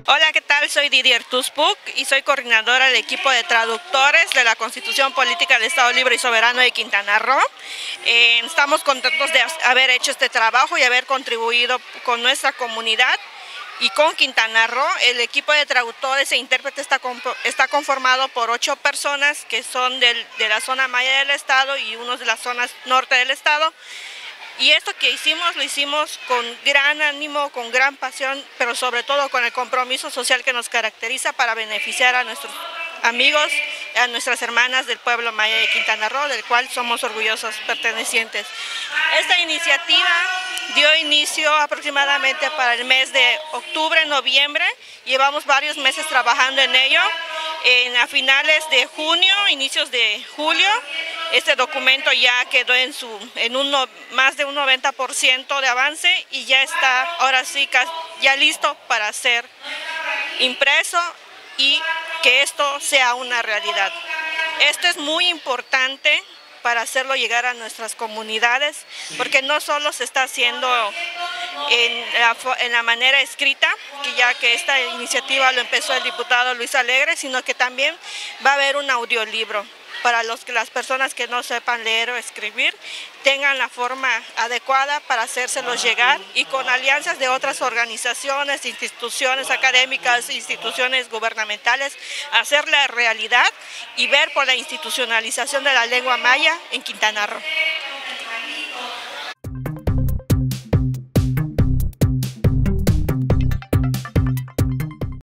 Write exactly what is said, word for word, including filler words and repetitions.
Hola, ¿qué tal? Soy Didier Tuspuk y soy coordinadora del equipo de traductores de la Constitución Política del Estado Libre y Soberano de Quintana Roo. Eh, estamos contentos de haber hecho este trabajo y haber contribuido con nuestra comunidad y con Quintana Roo. El equipo de traductores e intérpretes está, está conformado por ocho personas que son del, de la zona maya del estado y unos de las zonas norte del estado. Y esto que hicimos, lo hicimos con gran ánimo, con gran pasión, pero sobre todo con el compromiso social que nos caracteriza para beneficiar a nuestros amigos, a nuestras hermanas del pueblo maya de Quintana Roo, del cual somos orgullosos pertenecientes. Esta iniciativa dio inicio aproximadamente para el mes de octubre, noviembre. Llevamos varios meses trabajando en ello. En, a finales de junio, inicios de julio, este documento ya quedó en, su, en un, más de un noventa por ciento de avance y ya está ahora sí ya listo para ser impreso y que esto sea una realidad. Esto es muy importante para hacerlo llegar a nuestras comunidades, porque no solo se está haciendo en la, en la manera escrita, que ya que esta iniciativa lo empezó el diputado Luis Alegre, sino que también va a haber un audiolibro para los que las personas que no sepan leer o escribir tengan la forma adecuada para hacérselos llegar, y con alianzas de otras organizaciones, instituciones académicas, instituciones gubernamentales, hacer la realidad y ver por la institucionalización de la lengua maya en Quintana Roo.